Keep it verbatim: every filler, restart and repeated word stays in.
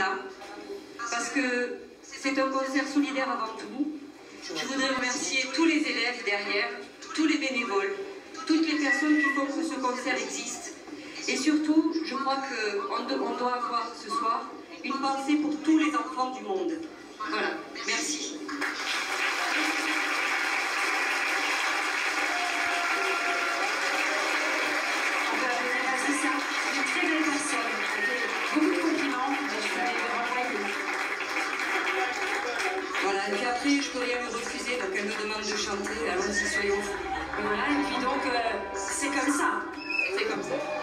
là, parce que c'est un concert solidaire avant tout. Je voudrais remercier tous les élèves derrière, tous les bénévoles, toutes les personnes qui font que ce concert existe. Et surtout, je crois qu'on doit avoir ce soir une pensée pour tous les enfants du monde. Voilà, merci. C'est ça, une très belle personne, avec beaucoup de compliments, je voulais le renvoyer. Voilà, et puis après, je peux rien lui refuser, donc elle me demande de chanter, allons-y, soyons fous. Voilà, et puis donc, euh, c'est comme ça. C'est comme ça.